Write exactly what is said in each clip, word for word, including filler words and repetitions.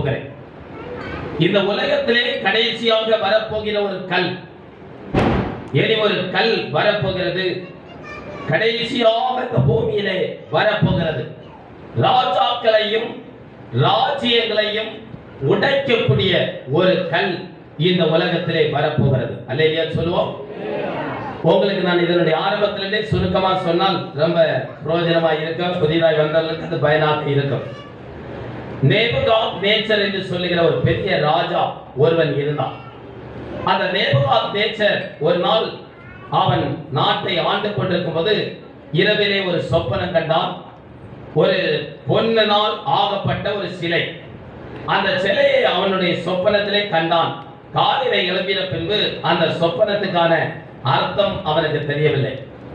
போகிறேன். இந்த உலகத்திலே கடைசியாக வரப்போகிற ஒரு கல், இனி ஒரு கல் வரப்போகிறது. கடைசியாக இந்த பூமியிலே வரப்போகிறது. ராஜாக்களையும் ராஜ்யங்களையும் உடைக்கக்கூடிய ஒரு கல் இந்த உலகத்திலே வரப்போகிறது. அல்லேலூயா சொல்லுவோம். உங்களுக்கு நான் இதனுடைய ஆரம்பத்திலே சுருக்கமா சொன்னால் ரொம்ப பிரயோஜனமா இருக்கும். புதிதாய் வந்தவர்களுக்கு அது பயனாக இருக்கும். நேபுகாத்நேச்சர் என்று சொல்லுகிற ஒரு பெரிய ராஜா ஒருவன் இருந்தான். அந்த நேபுகாத்நேச்சர் ஒரு நாள் அவன் நாட்டை ஆண்டு கொண்டிருக்கும் போது இரவிலே ஒரு சொப்பனம் கண்டான். ஒரு பொன்னால் ஆகப்பட்ட ஒரு சிலை. அந்த சிலையை அவனுடைய சொப்பனத்திலே கண்டான். காலையில எழுப்பின பின்பு அந்த சொப்பனத்துக்கான அர்த்தம் அவனுக்கு தெரியவில்லை.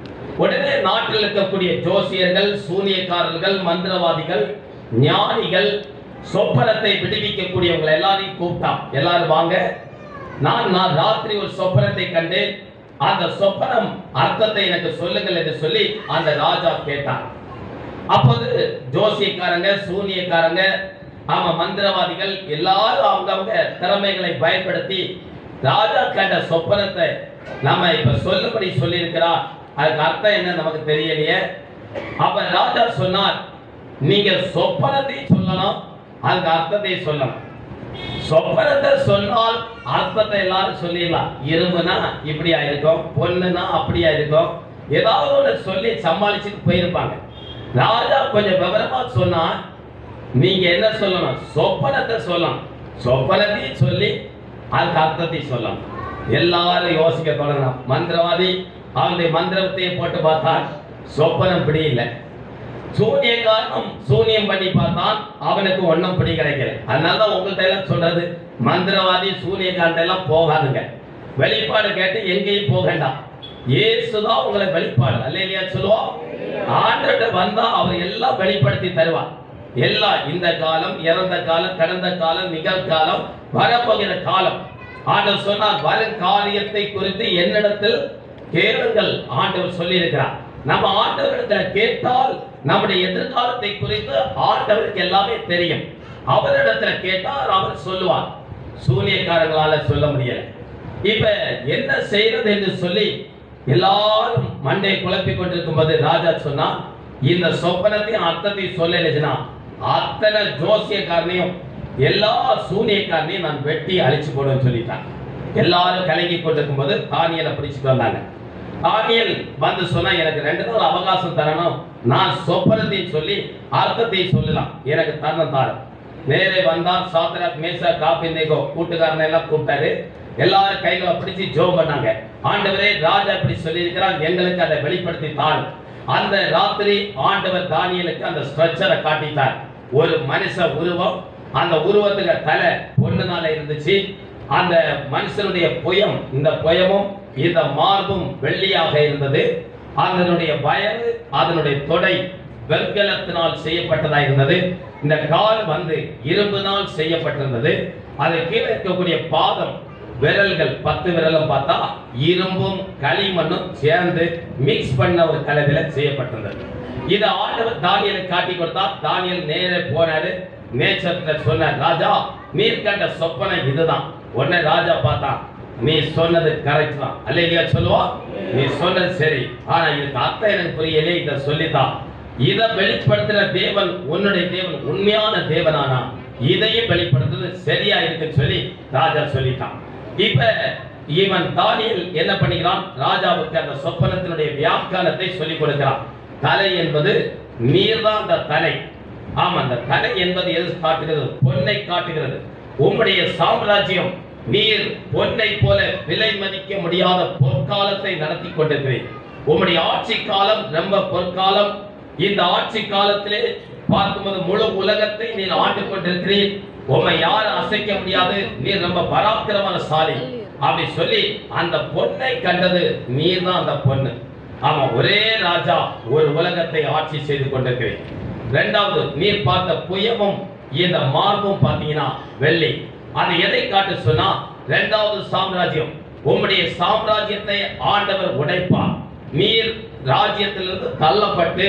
உடனே நாட்டில் இருக்கக்கூடிய ஜோசியர்கள், சூனியக்காரர்கள், மந்திரவாதிகள், ஞானிகள், சொப்பனத்தை விடுவிக்கக்கூடியவங்களை எல்லாரையும் கூப்பிட்டான். எல்லாரும் வாங்க, நான் நான் ராத்திரி ஒரு சொப்பனத்தை கண்டேன், அந்த சொப்பனம் அர்த்தத்தை எனக்கு சொல்லுங்கள் என்று சொல்லி அந்த ராஜா கேட்டான். அப்போது ஜோசியக்காரங்க, சூனியக்காரங்க, ஆமா மந்திரவாதிகள் எல்லாரும் அவங்கவங்க திறமைகளை பயன்படுத்தி ராஜா கண்ட சொப்பனத்தை நம்ம இப்ப சொல்லும்படி சொல்லி இருக்கிறார். அதுக்கு அர்த்தம் என்ன நமக்கு தெரியலையே. அப்ப ராஜா சொன்னார், நீங்க சொப்பனத்தை சொல்லணும், அதுக்கு அர்த்தத்தை சொல்லணும். சொப்பனத்தை சொன்னால் அர்த்தத்தை எல்லாரும் சொல்லிடலாம். இரும்புனா இப்படியா இருக்கும், பொண்ணுனா அப்படியா இருக்கும், ஏதாவது ஒன்று சொல்லி சமாளிச்சுட்டு போயிருப்பாங்க. ராஜா கொஞ்சம் விவரமா சொன்னா, நீங்க என்ன சொல்லணும், சொப்பனத்தை சொல்லணும். சொப்பனத்தையும் சொல்லி அதுக்கு அர்த்தத்தை சொல்லணும். எல்லாரும் யோசிக்க தொடங்கணும். மந்திரவாதி அவனுடைய மந்திரத்தை போட்டு பார்த்தான், சொப்பனம் பிடி இல்லை. சூனியக்காரனும் சூனியம் பண்ணி பார்த்தான், அவனுக்கு ஒன்னும் பிடி கிடைக்கல. அதனாலதான் உங்கள்கிட்ட எல்லாம் சொல்றது, மந்திரவாதி சூனியக்காரன் எல்லாம் போகாதுங்க. வெளிப்பாடு கேட்டு எங்கேயும் போக வேண்டாம். இயேசுதான் உங்களை வெளிப்பாடு. அல்லேலூயா சொல்லுவோம். ஆண்டவர்கிட்ட வந்தா அவர் எல்லாம் வெளிப்படுத்தி தருவார். எல்லாம் இந்த காலம், இறந்த காலம், கடந்த காலம், நிகழ்காலம், வரப்போகிற காலம். ஆண்டவர் சொன்னார், வரும் காரியத்தை குறித்து என்னிடத்தில் கேளுங்கள் ஆண்டவர் சொல்லி இருக்கிறார். நம்ம ஆண்டவரிடத்தில் கேட்டால் நம்முடைய எதிர்காலத்தை குறித்து ஆண்டவருக்கு எல்லாமே தெரியும். அவரிடத்தில் கேட்டால் அவர் சொல்லுவார். சூனியக்காரங்களால சொல்ல முடியல. இப்ப என்ன செய்யறது என்று சொல்லி எல்லாரும் மண்டை குழப்பி கொண்டிருக்கும் போது ராஜா சொன்னா, இந்த சொப்பனத்தையும் அர்த்தத்தையும் சொல்லலைன்னா அத்தனை ஜோசியக்காரனையும் எல்லா சூனியக்காரனையும் நான் வெட்டி அழிச்சு போடுவேன்னு சொல்லிட்டான். எல்லாரும் கலங்கி கொண்டிருக்கும் போது தானியலை பிடிச்சிட்டு வந்தாங்க. தானியல் வந்து சொன்னா, எனக்கு ரெண்டு நாள் அவகாசம் தரணும், நான் சொப்பனத்தையும் சொல்லி அர்த்தத்தையும் சொல்லலாம், எனக்கு தரணும் தாரு. நேரே வந்தான். சாத்ராக், மேஷாக், ஆபேத்நேகோ கூட்டுக்காரனை எல்லாம் கூப்பிட்டாரு. எல்லாரும் கைகளை பிடிச்சி ஜெபம் பண்ணாங்க. ஆண்டவரே, ராஜா இப்படி சொல்லி இருக்கிறார், எங்களுக்கு அதை வெளிப்படுத்தி தாரு. அந்த ராத்திரி ஆண்டவர் தானியலுக்கு அந்த ஸ்ட்ரக்சரை காட்டிட்டார். ஒரு மனுஷ உருவம், அந்த உருவத்துக்கு தலை பொண்ணுனால இருந்துச்சு. அந்த மனுஷனுடைய புயம், இந்த புயமும் இந்த மார்பும் வெள்ளியாக இருந்தது. அதனுடைய வயது, அதனுடைய தொடை வெண்கலத்தினால் செய்யப்பட்டதா இருந்தது. இந்த கால் வந்து இரும்பினால் செய்யப்பட்டிருந்தது. அது கீழே இருக்கக்கூடிய பாதம், விரல்கள், பத்து விரலும் பார்த்தா இரும்பும் களிமண்ணும் சேர்ந்து மிக்ஸ் பண்ண ஒரு கலவையில செய்யப்பட்டிருந்தது. இதை ஆண்டவர் தானியலை காட்டி கொடுத்தா. தானியல் நேரே போனாரு. நேச்சர்ல சொன்ன, ராஜா நீர் கண்ட சொப்பனை இதுதான். உடனே ராஜா பார்த்தான், நீ சொன்னது கரெக்ட் தான். அல்லேலூயா சொல்லுவா. நீ சொன்னது சரி, ஆனா இதுக்கு அர்த்தம் எனக்கு புரியலே, இதை சொல்லித்தான். இதை வெளிப்படுத்துற தேவன், உன்னுடைய தேவன் உண்மையான தேவனானா, இதையும் வெளிப்படுத்துறது சரியா இருக்குன்னு சொல்லி ராஜா சொல்லிட்டான். இப்ப இவன் தானியல் என்ன பண்ணுகிறான், ராஜாவுக்கு அந்த சொப்பனத்தினுடைய வியாக்கியானத்தை சொல்லிக் கொடுக்கிறான். தலை என்பது நீர்தான் அந்த தலை. ஆமா, அந்த தலை என்பது எது காட்டுகிறது, பொன்னை காட்டுகிறது. உம்முடைய சாம்ராஜ்யம், நீர் பொன்னை போல விலை மதிக்க முடியாத பொற்காலத்தை நடத்தி கொண்டிருக்கிறேன். உம்முடைய ஆட்சி காலம் ரொம்ப பொற்காலம். இந்த ஆட்சி காலத்திலே பார்க்கும்போது முழு உலகத்தை நீர் ஆண்டு கொண்டிருக்கிறீர். உம்மை யாரும் அசைக்க முடியாது, நீர் ரொம்ப பராக்கிரமான சாலி அப்படி சொல்லி அந்த பொன்னை கண்டது நீர் தான் அந்த பொண்ணு. ஆமா, ஒரே ராஜா ஒரு உலகத்தை ஆட்சி செய்து கொண்டிருக்கிறேன். இரண்டாவது, நீர் பார்த்த புயமும் இந்த மார்பும் பார்த்தீங்கன்னா வெள்ளி. அது எதை காட்டு சொன்னா, இரண்டாவது சாம்ராஜ்யம், உம்முடைய சாம்ராஜ்யத்தை ஆண்டவர் உடைப்பார். நீர் ராஜ்யத்திலிருந்து தள்ளப்பட்டு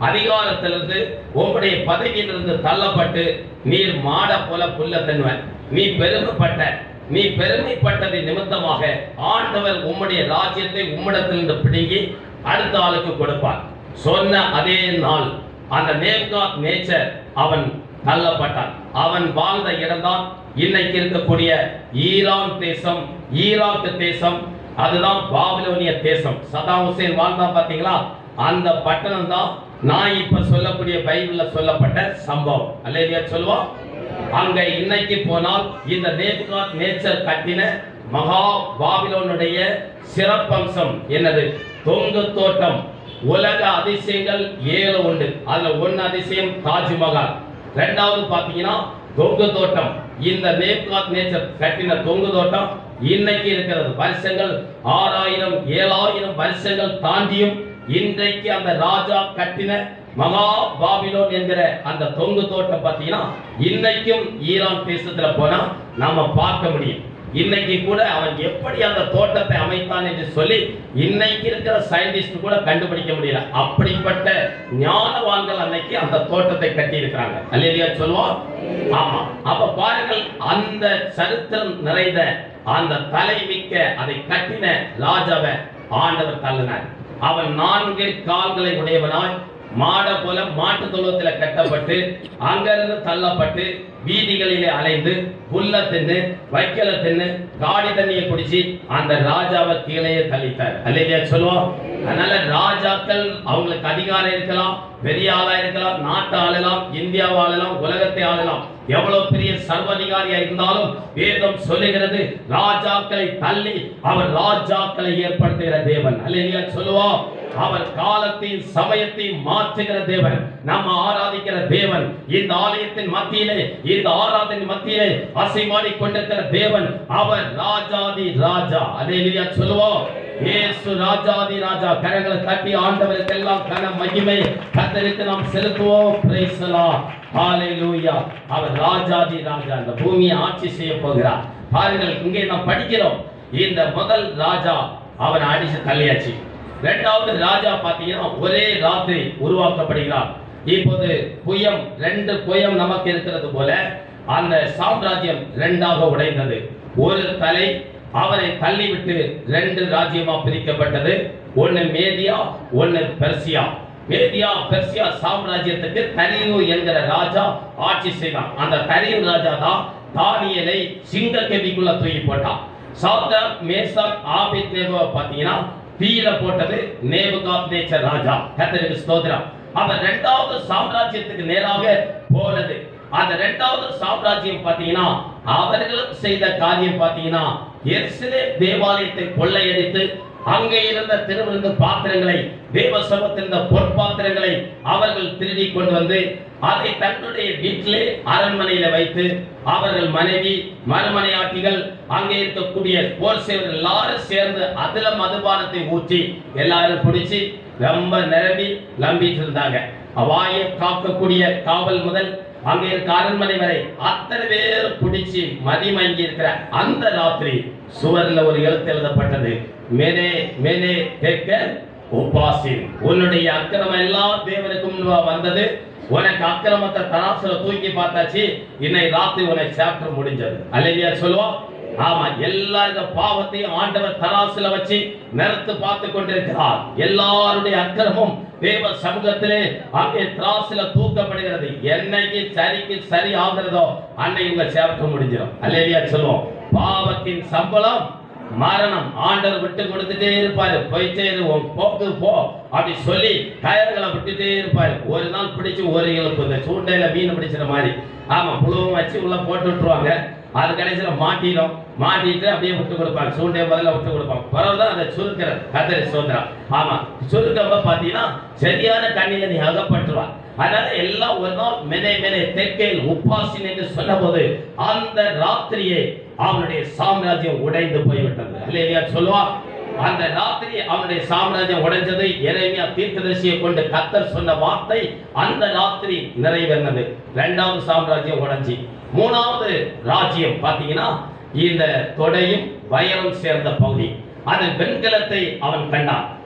அதிகாரத்திலிருந்து உம்முடைய பதவியிலிருந்து தள்ளப்பட்டு நீர் மாட போல புல்ல தின்னுவன். நீ பெருமைப்பட்ட நீ பெருமைப்பட்டதை நிமித்தமாக ஆண்டவர் உம்முடைய ராஜ்யத்தை உம்மிடத்திலிருந்து பிடுங்கி அடுத்த ஆளுக்கு கொடுப்பார். சொன்ன அதே நாள் அந்த நேப்காத் நேச்சர் அவன் தள்ளப்பட்டான். அவன் வாழ்ந்த இடம்தான் இன்னைக்கு இருக்கக்கூடிய ஈரான் தேசம், ஈராக் தேசம். அதுதான் பாபிலோனிய தேசம். சதாம் ஹுசேன் வாழ்ந்தான் பாத்தீங்களா? அந்த பட்டணம் தான் நான் இப்ப சொல்லக்கூடிய பைபிள்ல சொல்லப்பட்ட சம்பவம். அல்லேலூயா சொல்லுவோம். அங்க இன்னைக்கு போனால் இந்த நேப்காத் நேச்சர் கட்டின மகா பாபிலோனுடைய சிறப்பம்சம் என்னது? தொங்கு தோட்டம். உலக அதிசயங்கள் ஏழு உண்டு. அதுல ஒன்னு அதிசயம் தாஜ்மஹால். ரெண்டாவது பாத்தீங்கன்னா தொங்கு தோட்டம். இந்த நேப்காத் நேச்சர் கட்டின தொங்கு தோட்டம் இன்னைக்கு இருக்கிறது. வருஷங்கள் ஆறாயிரம் ஏழாயிரம் வருஷங்கள் தாண்டியும் இன்றைக்கு அந்த ராஜா கட்டின மகா பாபிலோன் என்கிற அந்த தொங்கு தோட்டம் பார்த்தீங்கன்னா இன்னைக்கும் ஈரான் தேசத்துல போனா நாம பார்க்க முடியும். இன்னைக்கு கூட அவன் எப்படி அந்த தோட்டத்தை அமைத்தான் என்று சொல்லி இன்னைக்கு இருக்கிற சயின்டிஸ்ட் கூட கண்டுபிடிக்க முடியல. அப்படிப்பட்ட ஞானவான்கள் அன்னைக்கு அந்த தோட்டத்தை கட்டி இருக்கிறாங்க. அல்லேலூயா சொல்லுவோம். ஆமா. அப்ப பாருங்கள், அந்த சரித்திரம் நிறைந்த அந்த தலைமிக்க அதை கட்டின ராஜாவை ஆண்டவர் தள்ளினார். அவன் நான்கு கால்களை உடையவனாய் மாட போல மாட்டு தொழுவத்தில் கட்டப்பட்டு அங்கிருந்து தள்ளப்பட்டு வீதிகளிலே அலைந்து புல்ல தின்னு வைக்கல தின்னு காடி தண்ணியை குடிச்சு அந்த ராஜாவை கீழே தள்ளித்தார். அல்லேலூயா சொல்லுவோம். அதனால ராஜாக்கள் அவங்களுக்கு அதிகாரம் இருக்கலாம், பெரிய ஆளா இருக்கலாம், நாட்டை ஆளலாம், இந்தியாவை ஆளலாம், உலகத்தை ஆளலாம். எவ்வளவு பெரிய சர்வதிகாரியா இருந்தாலும் வேதம் சொல்லுகிறது ராஜாக்களை தள்ளி அவர் ராஜாக்களை ஏற்படுத்துகிற தேவன். அல்லேலூயா சொல்லுவோம். அவர் காலத்தின் சமயத்தை மாற்றுகிற தேவன். நம்ம ஆராதிக்கிற தேவன் இந்த ஆலயத்தின் மத்தியிலே, இந்த ஆராதனை மத்தியிலே அசைமாடி கொண்டிருக்கிற தேவன். அவர் ராஜாதி ராஜா. அல்லேலூயா சொல்லுவோம். இயேசு ராஜாதி ராஜா. கரங்களை தட்டி ஆண்டவருக்கு எல்லாம் கன மகிமை கர்த்தருக்கு நாம் செலுத்துவோம். Praise the Lord. ஹalleluya. அவர் ராஜாதி ராஜா இந்த பூமியை ஆட்சி செய்ய போகிறார். பாருங்கள், இங்கே நாம் படிக்கிறோம். இந்த முதல் ராஜா அவன் அடிச்சு தள்ளியாச்சு. இரண்டாவது ராஜா பாத்தீங்கன்னா ஒரே ராத்திரி உருவாக்கப்படுகிறார். இப்போது புயம் ரெண்டு புயம் நமக்கு இருக்கிறது போல அந்த சாம்ராஜ்யம் இரண்டாக உடைந்தது. ஒரு தலை அவரை தள்ளிவிட்டு ரெண்டு ராஜ்யமா பிரிக்கப்பட்டது. ஒன்னு மேதியா, ஒன்னு பெர்சியா. மேதியா பெர்சியா சாம்ராஜ்யத்துக்கு தரியு என்கிற ராஜா ஆட்சி செய்தான். அந்த தரியு ராஜா தான் தானியேலை சிங்கக்கெபிக்குள்ள தூக்கி போட்டான். சாத்ராக் மேசாக் ஆபேத்நேகோ பாத்தீங்கன்னா தீயில போட்டது நேபுகாத்நேச்சர் ராஜா. கர்த்தருக்கு ஸ்தோத்திரம். அப்ப இரண்டாவது சாம்ராஜ்யத்துக்கு நேராக போனது. அந்த இரண்டாவது சாம்ராஜ்யம் பாத்தீங்கன்னா அவர்களும் செய்த காரியம் பாத்தீங்கன்னா எருசலேம் தேவாலயத்தை கொள்ளையடித்து அங்கே இருந்த திருவிருந்து பாத்திரங்களை, தேவ சமூகத்திலிருந்த பொற்பாத்திரங்களை அவர்கள் திருடி கொண்டு வந்து அதை தன்னுடைய வீட்டிலே அரண்மனையில வைத்து அவர்கள் மனைவி மறுமனையாட்டிகள் அங்கே இருக்கக்கூடிய போர் சேவர்கள் எல்லாரும் சேர்ந்து அதுல மதுபானத்தை ஊற்றி எல்லாரும் குடிச்சு ரொம்ப நிரம்பி லம்பிட்டு இருந்தாங்க. அவாயை காக்கக்கூடிய காவல் முதல் அங்கே இருக்க அரண்மனை வரை அத்தனை பேர் குடிச்சு மதிமங்கி இருக்கிற அந்த ராத்திரி சுவர்ல ஒரு எழுத்து எழுதப்பட்டது. மேனே மேனே தேக்கல் உபாசின். உன்னுடைய அக்கிரமம் எல்லாம் தேவனுக்கு முன்பா வந்தது. உனக்கு அக்கிரமத்தை தராசுல தூக்கி பார்த்தாச்சு. இன்னைக்கு ராத்திரி உனக்கு சாப்டர் முடிஞ்சது. அல்லேலூயா சொல்லுவோம். ஆமா, எல்லா பாவத்தையும் ஆண்டவர் தராசுல வச்சு நிறுத்து பார்த்து கொண்டிருக்கிறார். எல்லாருடைய அக்கிரமும் தேவ சமூகத்திலே அங்கே தராசுல தூக்கப்படுகிறது. என்னைக்கு சரிக்கு சரி ஆகிறதோ அன்னைக்கு உங்க சாப்டர் முடிஞ்சிடும். அல்லேலூயா சொல்லுவோம். பாவத்தின் சம்பளம் மரணம். ஆண்டவர் விட்டு கொடுத்துட்டே இருப்பாரு. போயிட்டே இருவோம், போக்கு போ அப்படி சொல்லி கயர்களை விட்டுட்டே இருப்பாரு. ஒரு நாள் பிடிச்சு ஒரு இழப்பு இந்த சூண்டையில மீன் பிடிச்சிற மாதிரி. ஆமா, புழுவும் வச்சு உள்ள போட்டு விட்டுருவாங்க. அது கடைசியில மாட்டிடும். மாட்டிட்டு அப்படியே விட்டு கொடுப்பாங்க. சூண்டைய முதல்ல விட்டு கொடுப்பாங்க. பிறகுதான் அதை சுருக்கிறது. கத்தரி சுதந்திரம். ஆமா, சுருக்கப்ப பாத்தீங்கன்னா சரியான கண்ணில நீ அகப்பட்டுருவான். அதனால எல்லாம் ஒரு நாள் மெனே மெனே தெற்கையில் உப்பாசின் என்று சொன்ன போது அந்த ராத்திரியே அவனுடைய சாம்ராஜ்யம் உடைந்து போய்விட்டது. அல்லேலூயா சொல்லுவா. அந்த ராத்திரி அவனுடைய சாம்ராஜ்யம் உடைஞ்சது. எரேமியா தீர்க்கதரிசியை கொண்டு கர்த்தர் சொன்ன வார்த்தை அந்த ராத்திரி நிறைவேறினது. இரண்டாவது சாம்ராஜ்யம் உடைஞ்சி மூணாவது ராஜ்யம் பாத்தீங்கன்னா இந்த தொடையும் வயலும் சேர்ந்த பகுதி. அது வெண்கலத்தை அவன் கண்டான்.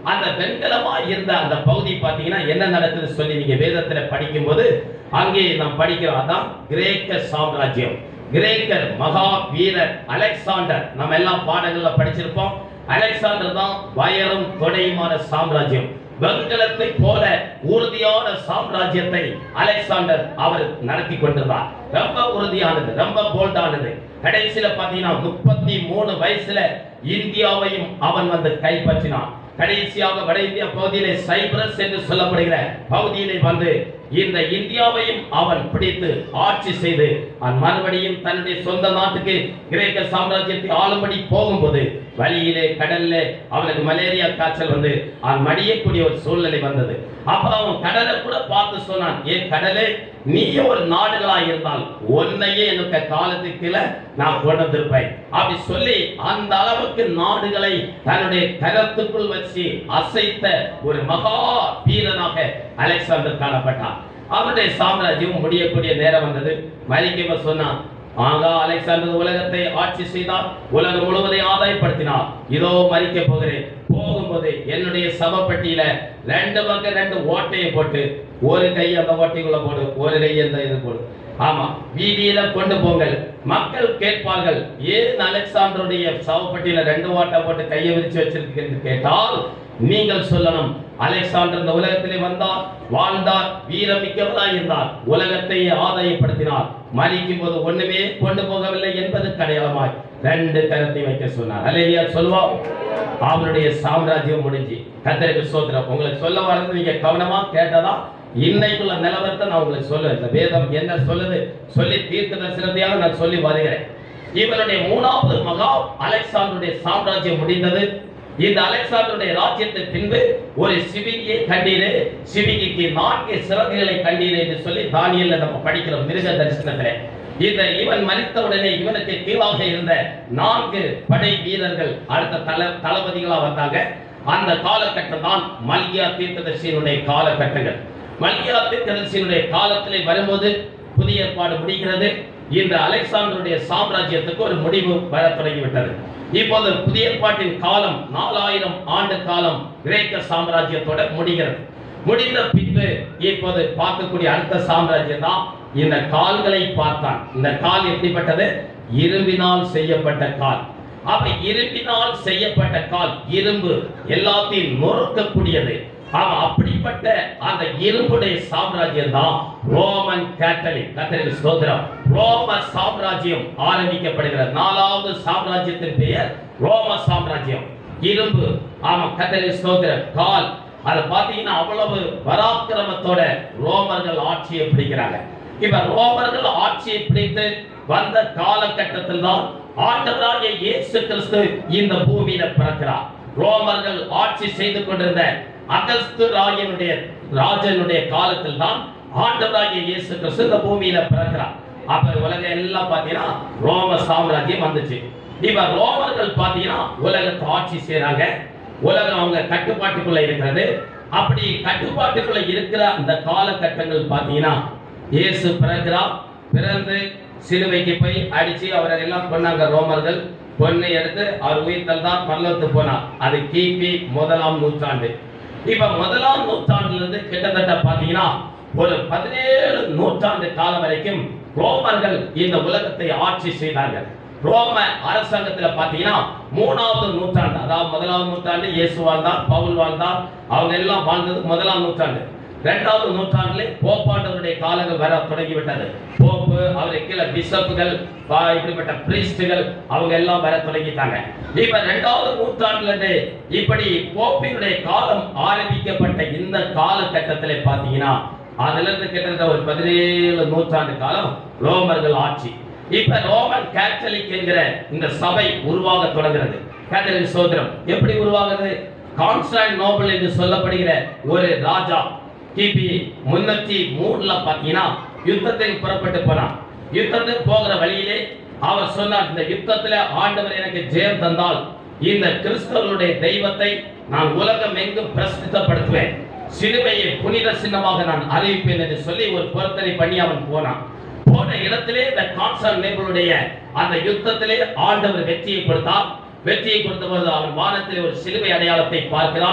அந்த வெண்கலமா இருந்த அந்த பகுதி பாத்தீங்கன்னா என்ன நடக்குது சொல்லி நீங்க வேதத்துல படிக்கும் போது அங்கே நாம் படிக்கிறோம். அதான் கிரேக்க சாம்ராஜ்யம். கிரேக்கர் மகா வீரர் அலெக்சாண்டர், நம்ம எல்லாம் பாடங்கள்ல படிச்சிருப்போம். அலெக்சாண்டர் தான் வயரும் தொடையுமான சாம்ராஜ்யம். வெண்கலத்தை போல உறுதியான சாம்ராஜ்யத்தை அலெக்சாண்டர் அவர் நடத்தி கொண்டிருந்தார். ரொம்ப உறுதியானது, ரொம்ப போல்டானது. கடைசியில பாத்தீங்கன்னா முப்பத்தி மூணு வயசுல இந்தியாவையும் அவன் வந்து கைப்பற்றினான். கடைசியாக வட இந்தியா பகுதியிலே சைப்ரஸ் என்று சொல்லப்படுகிற பகுதியிலே வந்து இந்த இந்தியாவையும் அவன் பிடித்து ஆட்சி செய்து மறுபடியும் தன்னுடைய சொந்த நாட்டுக்கு கிரேக்க சாம்ராஜ்யத்தை ஆளும்படி போகும்போது வழியிலே கடல்ல அவனுக்கு மலேரியா காய்ச்சல் வந்து அவன் மடியக்கூடிய ஒரு சூழ்நிலை வந்தது. அப்ப அவன் கடலை கூட பார்த்து சொன்னான், ஏ கடலே, நீ ஒரு நாடுகளா இருந்தால் ஒன்னையே எனக்கு காலத்துக்கு நான் கொண்டு வந்திருப்பேன் அப்படி சொல்லி அந்த அளவுக்கு நாடுகளை தன்னுடைய கரத்துக்குள் வச்சு அசைத்த ஒரு மகா வீரனாக அலெக்சாண்டர் காணப்பட்டான். அவனுடைய சாம்ராஜ்யம் முடியக்கூடிய நேரம் வந்தது. மரிக்க சொன்னான், ஆகா அலெக்சாண்டர் உலகத்தை ஆட்சி செய்தார், உலகம் முழுவதையும் ஆதாயப்படுத்தினார். இதோ மரிக்க போகிறேன், போகும்போது என்னுடைய சபப்பட்டியில ரெண்டு பக்கம் ரெண்டு ஓட்டையை போட்டு ஒரு கை அந்த ஓட்டைக்குள்ள போடு, ஒரு கை அந்த இது போடு. ஆமா, வீதியில கொண்டு போங்கள், மக்கள் கேட்பார்கள், ஏன் அலெக்சாண்டருடைய சவப்பட்டியில ரெண்டு ஓட்டை போட்டு கையை விரிச்சு வச்சிருக்கு என்று கேட்டால் நீங்கள் சொல்லணும், அலெக்சாண்டர் இந்த உலகத்திலே வந்தார், வாழ்ந்தார், வீரமிக்கவராய் இருந்தார், உலகத்தை ஆதாயப்படுத்தினார், மரிக்கும் போது ஒண்ணுமே கொண்டு போகவில்லை என்பது அடையாளமாய் ரெண்டு கரத்தை வைக்க சொன்னார். அல்லேலூயா சொல்வோம். அவருடைய சாம்ராஜ்யம் முடிஞ்சு. கர்த்தருக்கு ஸ்தோத்திரம். உங்களுக்கு சொல்ல வரது நீங்க கவனமா கேட்டதா இன்னைக்குள்ள நிலவரத்தை நான் உங்களுக்கு சொல்லுவேன். இந்த வேதம் என்ன சொல்லுது சொல்லி தீர்க்க தரிசனத்தையாக நான் சொல்லி வருகிறேன். இவருடைய மூணாவது மகா அலெக்சாண்டருடைய சாம்ராஜ்யம் முடிந்தது. இந்த அலெக்சாண்டருடைய ராஜ்யத்தின் பின்பு ஒரு சிவிகியை கண்டீரே, சிவிகிக்கு நான்கு சிறகுகளை கண்டீரே என்று சொல்லி தானியேல்ல நம்ம படிக்கிறோம் மிருக தரிசனத்திலே. இந்த இவன் மரித்தவுடனே இவனுக்கு கீழாக இருந்த நான்கு படை வீரர்கள் அடுத்த தல தளபதிகளா வந்தாங்க. அந்த காலகட்டம் தான் மல்கியா தீர்க்கதரிசியினுடைய காலகட்டங்கள். மல்கியா தீர்க்கதரிசியினுடைய காலத்திலே வரும்போது புதிய ஏற்பாடு முடிகிறது. இந்த அலெக்சாண்டருடைய சாம்ராஜ்யத்துக்கு ஒரு முடிவு வர தொடங்கிவிட்டது. இப்போது புதிய ஏற்பாட்டின் காலம் நாலாயிரம் ஆண்டு காலம் கிரேக்க சாம்ராஜ்யத்தோட முடிகிறது. முடிந்த பின்பு இப்போது பார்க்கக்கூடிய அடுத்த சாம்ராஜ்யம் தான் இந்த கால்களை பார்த்தான். இந்த கால் எப்படிப்பட்டது? இரும்பினால் செய்யப்பட்ட கால். அப்ப இரும்பினால் செய்யப்பட்ட கால், இரும்பு எல்லாத்தையும் நொறுக்கக்கூடியது. அப்படிப்பட்ட அந்த இரும்புடைய சாம்ராஜ்யம் தான் ரோமன் கேத்தலிக். கர்த்தருக்கு ஸ்தோத்திரம். ரோம சாம்ராஜ்யம் ஆரம்பிக்கப்படுகிறது. நாலாவது சாம்ராஜ்யத்தின் பெயர் ரோம சாம்ராஜ்யம். இரும்பு, ஆமா கர்த்தருக்கு ஸ்தோத்திரம். கால், அது பாத்தீங்கன்னா அவ்வளவு பராக்கிரமத்தோட ரோமர்கள் ஆட்சியை பிடிக்கிறாங்க. இப்ப ரோமர்கள் ஆட்சியை பிடித்து வந்த காலகட்டத்தில் தான் ஆண்டவராகிய இயேசு கிறிஸ்து இந்த பூமியில பிறக்கிறார். ரோமர்கள் ஆட்சி செய்து கொண்டிருந்த அகஸ்து ராஜனுடைய ராஜனுடைய காலத்தில் தான் ஆண்டவராகிய இயேசு கிறிஸ்து இந்த பூமியில பிறக்கிறார். அப்ப உலகம் எல்லாம் பாத்தீங்கன்னா ரோம சாம்ராஜ்யம் வந்துச்சு. இப்ப ரோமர்கள் பாத்தீங்கன்னா உலகத்தை ஆட்சி செய்யறாங்க. உலகம் அவங்க கட்டுப்பாட்டுக்குள்ள இருக்கிறது. அப்படி கட்டுப்பாட்டுக்குள்ள இருக்கிற அந்த காலகட்டங்கள் பாத்தீங்கன்னா இயேசு பிறக்கிறார். பிறந்து சிலுவைக்கு போய் அடிச்சு அவரை எல்லாம் கொண்டாங்க ரோமர்கள். பொண்ணை எடுத்து அவர் உயிர்த்தல் தான் பரலோகத்துக்கு போனார். அது கிபி முதலாம் நூற்றாண்டு. இப்ப முதலாம் நூற்றாண்டுல இருந்து கிட்டத்தட்ட பாத்தீங்கன்னா ஒரு பதினேழு நூற்றாண்டு காலம் வரைக்கும் ரோமர்கள் இந்த உலகத்தை ஆட்சி செய்தார்கள். ரோம அரசாங்கத்துல பாத்தீங்கன்னா மூணாவது நூற்றாண்டு, அதாவது முதலாவது நூற்றாண்டு இயேசு வாழ்ந்தார், பவுல் வாழ்ந்தார், அவங்க எல்லாம் வாழ்ந்தது முதலாம் நூற்றாண்டு. இரண்டாவது நூற்றாண்டிலே போப்பாண்டவருடைய காலங்கள் வர தொடங்கிவிட்டது. போப்பு, அவரை கீழே பிஷப்புகள், இப்படிப்பட்ட பிரீஸ்டுகள் அவங்க எல்லாம் வர தொடங்கிட்டாங்க. இப்ப இரண்டாவது நூற்றாண்டுல இப்படி போப்பினுடைய காலம் ஆரம்பிக்கப்பட்ட இந்த காலகட்டத்திலே பாத்தீங்கன்னா அதுல இருந்து கிட்டத்தட்ட ஒரு பதினேழு நூற்றாண்டு காலம் ரோமர்கள் ஆட்சி. இப்ப ரோமன் கேத்தலிக் என்கிற இந்த சபை உருவாக தொடங்குகிறது. கேத்தலிக் சோதரம் எப்படி உருவாகுது? கான்ஸ்டான்டினோபிள் என்று சொல்லப்படுகிற ஒரு ராஜா கிபி முன்னூத்தி மூணுல பாத்தீங்கன்னா யுத்தத்துக்கு புறப்பட்டு போனான். யுத்தத்துக்கு போகிற வழியிலே அவர் சொன்னார், இந்த யுத்தத்துல ஆண்டவர் எனக்கு ஜெயம் தந்தால் இந்த கிறிஸ்தவர்களுடைய தெய்வத்தை நான் உலகம் எங்கும் பிரசித்தப்படுத்துவேன், சிலுவையை புனித சின்னமாக நான் அறிவிப்பேன் என்று சொல்லி ஒரு பொருத்தனை பண்ணி அவன் போனான். போன இடத்திலே இந்த கான்ஸ்டான்டினோபிளுடைய அந்த யுத்தத்திலே ஆண்டவர் வெற்றியை கொடுத்தார். வெற்றியை கொடுத்த போது அவன் வானத்திலே ஒரு சிலுவை அடையாளத்தை பார்க்கிறான்.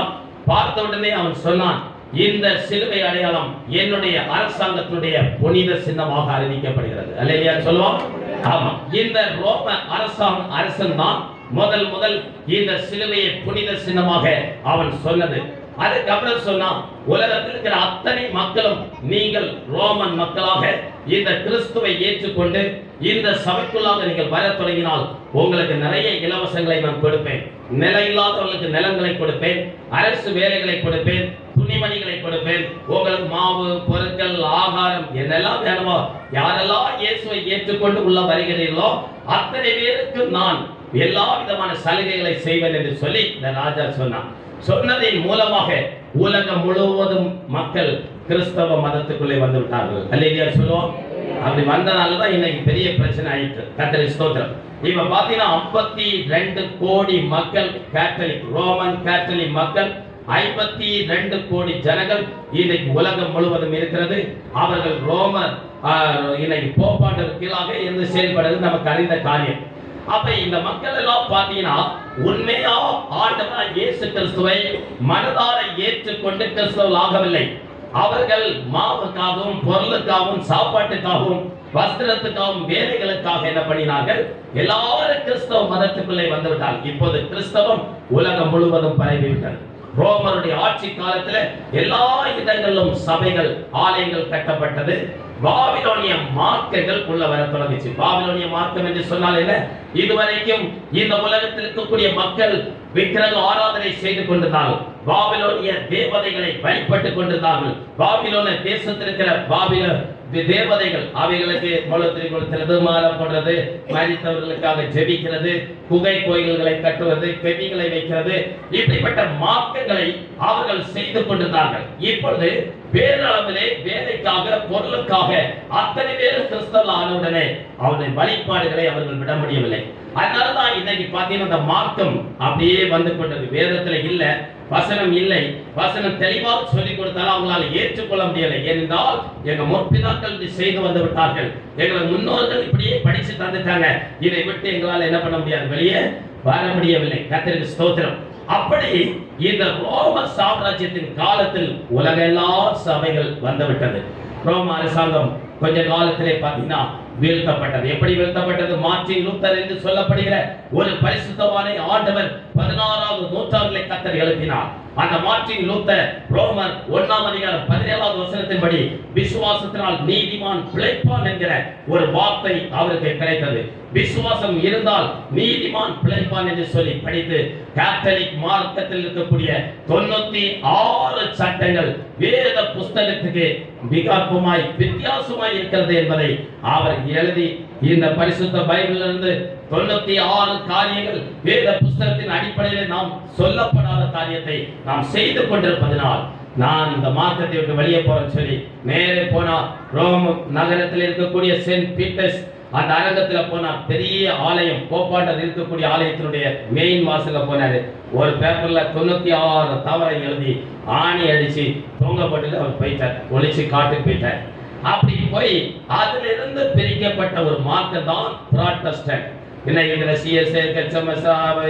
பார்த்த உடனே அவன் சொன்னான், இந்த சிலுவை அடையாளம் என்னுடைய அரசாங்கத்தினுடைய புனித சின்னமாக அறிவிக்கப்படுகிறது. அல்லேலூயா சொல்லுவோம். ஆமா, இந்த ரோம அரசாங்க அரசன் தான் முதல் முதல் இந்த சிலுவையை புனித சின்னமாக அவன் சொன்னது. அதுக்கப்புறம் சொன்னா, உலகத்தில் இருக்கிற அத்தனை மக்களும் நீங்கள் ரோமன் மக்களாக இந்த கிறிஸ்துவை ஏற்றுக்கொண்டு இந்த சபைக்குள்ளாக நீங்கள் வர தொடங்கினால் உங்களுக்கு நிறைய இலவசங்களை நான் கொடுப்பேன். நிலையில்லாதவர்களுக்கு நிலங்களை கொடுப்பேன், அரசு வேலைகளை கொடுப்பேன், துணிமணிகளை கொடுப்பேன், உங்களுக்கு மாவு பொருட்கள் ஆகாரம் என்னெல்லாம் வேணுமோ, யாரெல்லாம் இயேசுவை ஏற்றுக்கொண்டு உள்ள வருகிறீர்களோ அத்தனை பேருக்கு நான் எல்லா விதமான சலுகைகளை செய்வேன் என்று சொல்லி இந்த ராஜா சொன்னான். சொன்னதின் மூலமாக உலகம் முழுவதும் மக்கள் கிறிஸ்தவ மதத்துக்குள்ளே வந்து விட்டார்கள். அல்லேலூயா சொல்லுவோம். அப்படி வந்தனாலதான் இன்னைக்கு பெரிய பிரச்சனை ஆயிட்டு. கர்த்தருக்கு ஸ்தோத்திரம். இப்ப பாத்தீங்கன்னா ஐம்பத்தி ரெண்டு கோடி மக்கள் கேத்தலிக், ரோமன் கேத்தலிக் மக்கள் ஐம்பத்தி ரெண்டு கோடி ஜனங்கள் இன்னைக்கு உலகம் முழுவதும் இருக்கிறது. அவர்கள் ரோமர் இன்னைக்கு போப்பாண்டு கீழாக இருந்து செயல்படுறது நமக்கு அறிந்த காரியம். அப்ப இந்த மக்கள் எல்லாம் பாத்தீங்கன்னா உண்மையா ஆண்டவராகிய இயேசு கிறிஸ்துவை மனதார ஏற்றுக்கொண்டு கிறிஸ்தவர்கள் ஆகவில்லை. அவர்கள் மாவுக்காகவும் பொருளுக்காகவும் சாப்பாட்டுக்காகவும் வஸ்திரத்துக்காகவும் வேலைகளுக்காக என்ன பண்ணினார்கள், எல்லாரும் கிறிஸ்தவ மதத்துக்குள்ளே வந்துவிட்டார்கள். இப்போது கிறிஸ்தவம் உலகம் முழுவதும் பரவிவிட்டது. ரோமருடைய ஆட்சி காலத்துல எல்லா இடங்களிலும் சபைகள், ஆலயங்கள் கட்டப்பட்டது. பாபிலோனிய மார்க்கங்கள் உள்ள வர தொடங்கிச்சு. பாபிலோனிய மார்க்கம் என்று சொன்னால் என்ன, இதுவரைக்கும் இந்த உலகத்தில் இருக்கக்கூடிய மக்கள் விக்கிரக ஆராதனை செய்து கொண்டிருந்தார்கள். பாபிலோனிய தேவதைகளை வழிபட்டுக் கொண்டிருந்தார்கள். பாபிலோன தேசத்தில் இருக்கிற பாபிலோன தேவதைகள், அவைகளுக்கு முளத்திரி கொடுக்கிறது, மாலை போடுறது, மரித்தவர்களுக்காக ஜெபிக்கிறது, குகை கோயில்களை கட்டுவது, கெதிகளை வைக்கிறது, இப்படிப்பட்ட மார்க்கங்களை அவர்கள் செய்து கொண்டிருந்தார்கள். இப்பொழுது பேரளவிலே வேலைக்காக பொருளுக்காக அத்தனை பேர் கிறிஸ்தவர்கள் ஆனவுடனே அவருடைய வழிபாடுகளை அவர்கள் விட முடியவில்லை. அதனாலதான் இன்னைக்கு பாத்தீங்கன்னா இந்த மார்க்கம் அப்படியே வந்து கொண்டது. வேதத்துல இல்ல, வசனம் இல்லை, வசனம் தெளிவாக சொல்லிக் கொடுத்தாலும் அவங்களால ஏற்றுக்கொள்ள முடியலை. ஏனென்றால் எங்க முற்பிதாக்கள் செய்து வந்து விட்டார்கள், எங்களை முன்னோர்கள் இப்படியே படிச்சு தந்துட்டாங்க, இதை விட்டு எங்களால் என்ன பண்ண முடியாது, வெளியே வர முடியவில்லை. கர்த்தருக்கு ஸ்தோத்திரம். அப்படி இந்த ரோம சாம்ராஜ்யத்தின் காலத்தில் உலக எல்லா சபைகள் வந்துவிட்டது. ரோம அரசாங்கம் கொஞ்ச காலத்திலே பாத்தீங்கன்னா வீழ்த்தப்பட்டது. எப்படி வீழ்த்தப்பட்டது? மார்ட்டின் லூத்தர் என்று சொல்லப்படுகிற ஒரு பரிசுத்தவானை ஆண்டவர் பதினாறாவது நூற்றாண்டிலே கர்த்தர் எழுப்பினார். அந்த மார்ட்டின் லூத்தர் ரோமர் ஒன்னாம் அதிகாரம் பதினேழாவது வசனத்தின்படி விசுவாசத்தினால் நீதிமான் பிழைப்பான் என்கிற ஒரு வார்த்தை அவருக்கு கிடைத்தது. விசுவாசம் இருந்தால் நீதிமான் பிழைப்பான் என்று சொல்லி படித்து கேத்தலிக் மார்க்கத்தில் இருக்கக்கூடிய தொண்ணூத்தி ஆறு சட்டங்கள் வேத புஸ்தகத்துக்கு விகாரமாய் வித்தியாசமாய் இருக்கிறது என்பதை அவர் எழுதி இந்த பரிசுத்த பைபிளிலிருந்து தொண்ணூத்தி ஆறு காரியங்கள் வேத புஸ்தகத்தின் அடிப்படையில் நாம் சொல்லப்படாத காரியத்தை நாம் செய்து கொண்டிருப்பதனால் நான் இந்த மார்க்கத்தை விட்டு வெளியே போறேன்னு சொல்லி நேரே போனா ரோம் நகரத்தில் இருக்கக்கூடிய சென்ட் பீட்டர்ஸ் அந்த அரங்கத்துல போனா பெரிய ஆலயம், போப்பாண்டர் இருக்கக்கூடிய ஆலயத்தினுடைய மெயின் வாசல்ல போனாரு. ஒரு பேப்பர்ல தொண்ணூத்தி ஆறு தவறை எழுதி ஆணி அடிச்சு தொங்கப்பட்டு அவர் போயிட்டார், ஒளிச்சு காட்டுக்கு போயிட்டார். அப்படி போய் அதுல இருந்து பிரிக்கப்பட்ட ஒரு மார்க்கம் தான் புராட்டஸ்டன்ட். இன்னைக்கு இதுல சிஎஸ்ஏ ஹெச்எம்எஸ்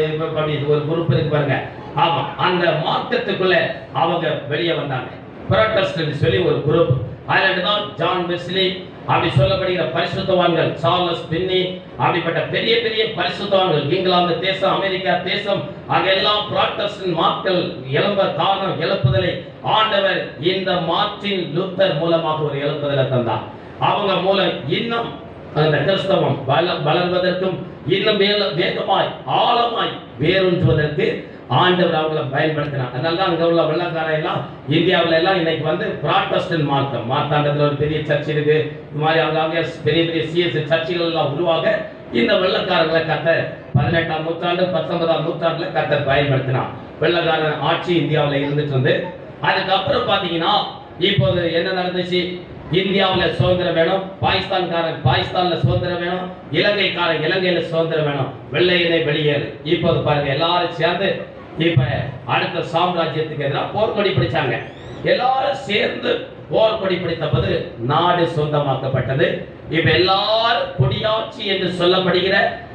ஒரு குரூப் இருக்கு பாருங்க. ஆமா, அந்த மார்க்கத்துக்குள்ள அவங்க வெளியே வந்தாங்க. புராட்டஸ்டன்ட் சொல்லி ஒரு குரூப். அதுல தான் ஜான் வெஸ்லி அப்படி சொல்லப்படுகிற பரிசுத்தவான்கள், சார்லஸ் பின்னி, அப்படிப்பட்ட பெரிய பெரிய பரிசுத்தவான்கள், இங்கிலாந்து தேசம், அமெரிக்கா தேசம், அங்கெல்லாம் புராட்டஸ்டன்ட் மக்கள் எழும்ப காரணம், எழுப்புதலை ஆண்டவர் இந்த மார்ட்டின் லூத்தர் மூலமாக ஒரு எழுப்புதலை தந்தார். அவங்க மூலம் இன்னும் அந்த கிறிஸ்தவம் வளர்வதற்கும் இன்னும் வேகமாய் ஆழமாய் வேரூன்றுவதற்கு ஆண்டவர் அவங்களை பயன்படுத்தினார். அதனாலதான் அங்க உள்ள வெள்ளக்காரன் எல்லாம் இந்தியாவில எல்லாம் இன்னைக்கு வந்து புராட்டஸ்டன்ட் மார்க்கம், மார்த்தாண்டத்துல ஒரு பெரிய சர்ச் இருக்கு, இது மாதிரி அங்கே பெரிய பெரிய சிஎஸ் சர்ச்சுகள் எல்லாம் உருவாக இந்த வெள்ளக்காரர்களை கர்த்தர் பதினெட்டாம் நூற்றாண்டு பத்தொன்பதாம் நூற்றாண்டுல கர்த்தர் பயன்படுத்தினார். வெள்ளக்காரன் ஆட்சி இந்தியாவில இருந்துட்டு வந்து அதுக்கப்புறம் பாத்தீங்கன்னா இப்போது என்ன நடந்துச்சு, இந்தியாவுல சுதந்திரம் வேணும், பாகிஸ்தான்காரன் பாகிஸ்தான்ல சுதந்திரம் வேணும், இலங்கைக்காரன் இலங்கையில சுதந்திரம் வேணும், வெள்ளையனை வெளியேறு. இப்போது பாருங்க எல்லாரும் சேர்ந்து இப்ப அடுத்த சாம்ராஜ்யத்துக்கு எதிராக போர்க்கொடி பிடிச்சாங்க. எல்லாரும் சேர்ந்து போர்க்கொடி பிடித்த போது நாடு சொந்தமாக்கப்பட்டது. இப்ப எல்லாரும் கொடியாட்சி என்று சொல்லப்படுகிற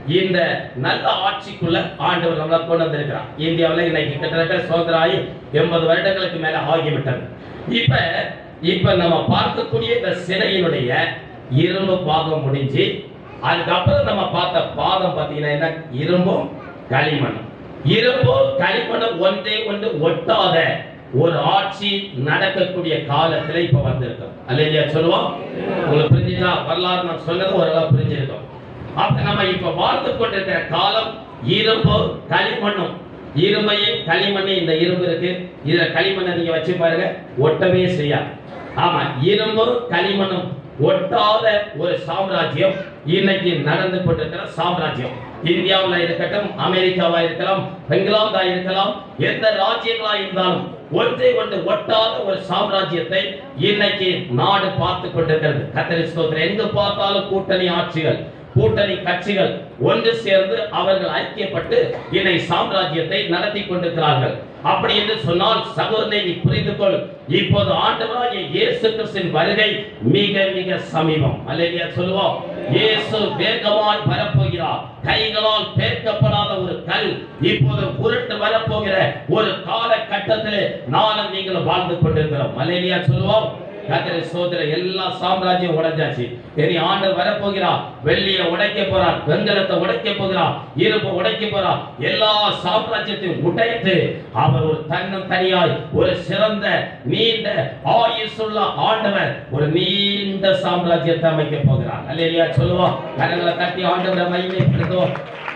இந்த நல்ல ஆட்சிக்குள்ள ஆண்டவர் நம்மளை கொண்டு வந்திருக்கிறார். இந்தியாவில் இன்னைக்கு கிட்டத்தட்ட சுதந்திராயி எண்பது வருடங்களுக்கு மேல ஆகிவிட்டது. இப்ப இப்ப நம்ம பார்க்கக்கூடிய இந்த சிலையினுடைய இரும்பு பாகம் முடிஞ்சு, அதுக்கப்புறம் நம்ம பார்த்த பாதம் பார்த்தீங்கன்னா என்ன, இரும்பும் களிமண்ணும். இரும்பு களிமண்ணும் ஒன்றே ஒன்று ஒட்டாத ஒரு ஆட்சி நடக்கக்கூடிய காலத்துல இப்ப வந்திருக்கோம். அல்லையா சொல்லுவோம். உங்களுக்கு புரிஞ்சுதா? வரலாறு நான் சொன்னது ஓரளவு புரிஞ்சிருக்கோம். அப்ப நம்ம இப்ப வாழ்ந்து கொண்டிருக்கிற காலம் இரும்பு களிமண்ணும். இரும்பையும் களிமண்ணையும், இந்த இரும்பு இருக்கு, இதுல களிமண்ணை நீங்க வச்சு பாருங்க, ஒட்டவே செய்யாது. ஆமா, இரும்பு களிமண்ணும் ஒட்டாத ஒரு சாம்ராஜ்யம் இன்னைக்கு நடந்து கொண்டிருக்கிற சாம்ராஜ்யம். இந்தியாவில் இருக்கட்டும், அமெரிக்காவா இருக்கலாம், இங்கிலாந்தா இருக்கலாம், எந்த ராஜ்யங்களா இருந்தாலும் ஒன்றை ஒன்று ஒட்டாத ஒரு சாம்ராஜ்யத்தை இன்னைக்கு நாடு பார்த்து கொண்டிருக்கிறது. கர்த்தருக்கு ஸ்தோத்திரம். எங்கு பார்த்தாலும் கூட்டணி ஆட்சிகள், கூட்டணி கட்சிகள் ஒன்று சேர்ந்து அவர்கள் ஐக்கியப்பட்டு இன்னை சாம்ராஜ்யத்தை நடத்தி கொண்டிருக்கிறார்கள். அப்படி என்று சொன்னால் சகோதரனை நீ புரிந்து கொள், இப்போது ஆண்டவராகிய இயேசு கிறிஸ்துவின் வருகை மிக மிக சமீபம். அல்லேலூயா சொல்லுவோம். இயேசு வேகமாய் வரப்போகிறார். கைகளால் பேர்க்கப்படாத ஒரு கல் இப்போது உருட்டு வரப்போகிற ஒரு காலகட்டத்திலே நானும் நீங்களும் வாழ்ந்து கொண்டிருக்கிறோம். அல்லேலூயா சொல்லுவோம். கர்த்தருடைய சோதர எல்லா சாம்ராஜ்யம் உடைஞ்சாச்சு. இனி ஆண்டவர் வரப்போகிறார். வெள்ளியை உடைக்க போறார், வெண்கலத்தை உடைக்க போகிறார், இரும்பு உடைக்க போறார். எல்லா சாம்ராஜ்யத்தையும் உடைத்து அவர் ஒரு தன்னம் தனியாய் ஒரு சிறந்த நீண்ட ஆயுசுள்ள ஆண்டவர் ஒரு நீண்ட சாம்ராஜ்யத்தை அமைக்க போகிறார். அல்லேலூயா சொல்லுவோம். கரங்களை தட்டி ஆண்டவரை மகிமைப்படுத்துவோம்.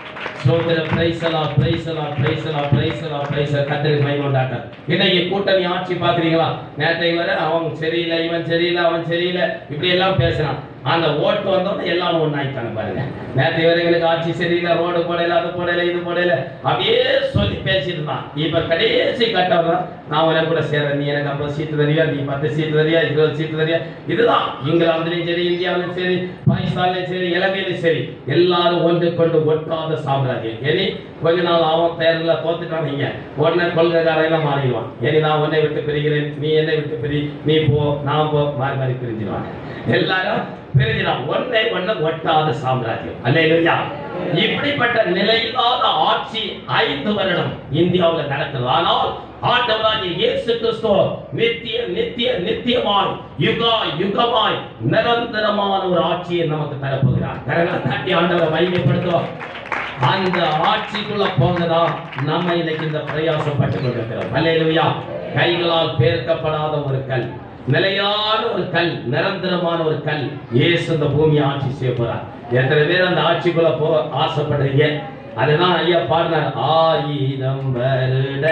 சோதர பிரைசலா பிரைசலா பிரைசலா பிரைசலா பிரைசலா கர்த்தருக்கு மகிமை உண்டாட்டம். இன்னைக்கு கூட்டணி ஆட்சி பாக்குறீங்களா? நேற்றைக்கு வரை அவன் சரியில்லை, இவன் சரியில்லை, அவன் சரியில்லை, இப்படி எல்லாம் பேசுறான். அந்த ஓட்டு வந்தோட எல்லாரும் ஒன்னாயிட்டாங்க பாருங்க. நேற்று வரைகளுக்கு ஆட்சி சரியில்லை, ரோடு போடல, அது போடல, இது போடல, அப்படியே சொல்லி பேசிட்டு இருந்தான். இப்ப கடைசி கட்டம் தான், நான் உன கூட சேர்றேன், நீ எனக்கு ஐம்பது சீட்டு தரியா, நீ பத்து சீட்டு தரியா, இருபது சீட்டு தரியா. இதுதான் இங்கிலாந்துலயும் சரி, இந்தியாவிலும் சரி, பாகிஸ்தான்லயும் சரி, இலங்கையிலும் சரி, எல்லாரும் ஒன்று கொண்டு ஒட்டாத சாம்ராஜ்யம். இனி கொஞ்ச நாள் அவன் தேர்தல தோத்துட்டாங்க, உடனே கொள்கைக்காரையெல்லாம் மாறிடுவான். இனி நான் உன்னை விட்டு பிரிகிறேன், நீ என்னை விட்டு பிரி, நீ போ, நான் போ, மாறி மாறி பிரிஞ்சிடுவாங்க. எல்லாரும் பிரிஞ்சிடும். ஒன்றை ஒன்று ஒட்டாத சாம்ராஜ்யம். அல்லேலூயா. இப்படிப்பட்ட நிலையில்லாத ஆட்சி ஐந்து வருடம் இந்தியாவில் நடக்கிறது. ஆனால் ஆண்டவராகிய இயேசு கிறிஸ்து நித்திய நித்திய நித்தியமாய் யுகா யுகமாய் நிரந்தரமான ஒரு ஆட்சியை நமக்கு தரப்போகிறார். கரங்களை தட்டி ஆண்டவரை மகிமைப்படுத்துவோம். அந்த ஆட்சிக்குள்ள போகதான் நம்ம இன்னைக்கு இந்த பிரயாசப்பட்டு கொண்டிருக்கிறோம். அல்லேலூயா. கைகளால் பேர்க்கப்படாத ஒரு கல், நிலையான ஒரு கல், நிரந்தரமான ஒரு கல், இயேசு இந்த பூமியை ஆட்சி செய்ய போறார். எத்தனை பேர் அந்த ஆட்சிக்குள்ள போ ஆசைப்படுறீங்க? அதுதான் ஐயா பாடினார். ஆயிரம் வருட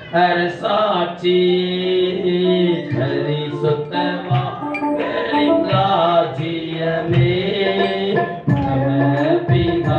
அரசாட்சி பரிசுத்தமா ராஜ்யமே நமபிதா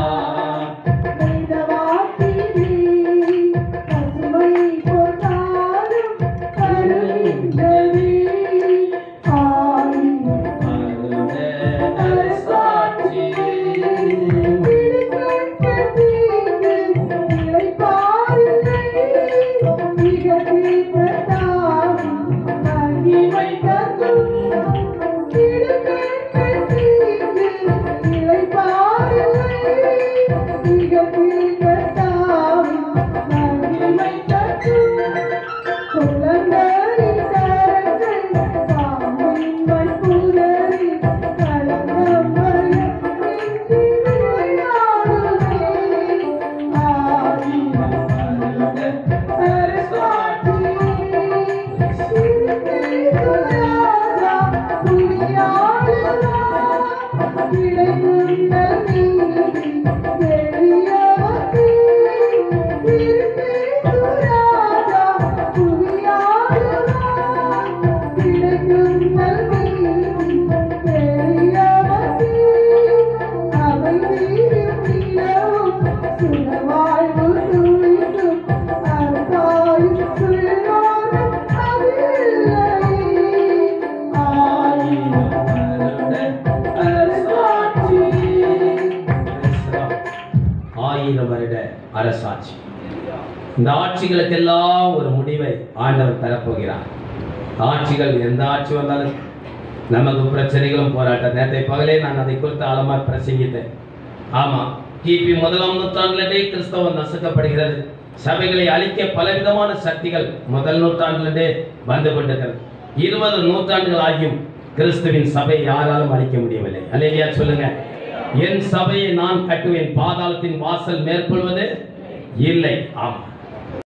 அரசாட்சி. இந்த ஆட்சிகளுக்கெல்லாம் ஒரு முடிவை ஆண்டவர் தரப்போகிறார். ஆட்சிகள் எந்த ஆட்சி வந்தாலும் நமக்கு பிரச்சனைகளும் போராட்டம். நேற்றை பகலே நான் அதை குறித்து ஆழமா பிரசங்கித்தேன். ஆமா, கிபி முதலாம் நூற்றாண்டிலே கிறிஸ்தவம் நசுக்கப்படுகிறது. சபைகளை அழிக்க பலவிதமான சக்திகள் முதல் நூற்றாண்டிலே வந்து கொண்டிருக்கிறது. இருபது நூற்றாண்டுகள் ஆகியும் கிறிஸ்துவின் சபை யாராலும் அழிக்க முடியவில்லை. அல்லேலூயா சொல்லுங்க. என் சபையை நான் கட்டுவேன், பாதாளத்தின் வாசல் மேற்கொள்வது இல்லை. ஆம்.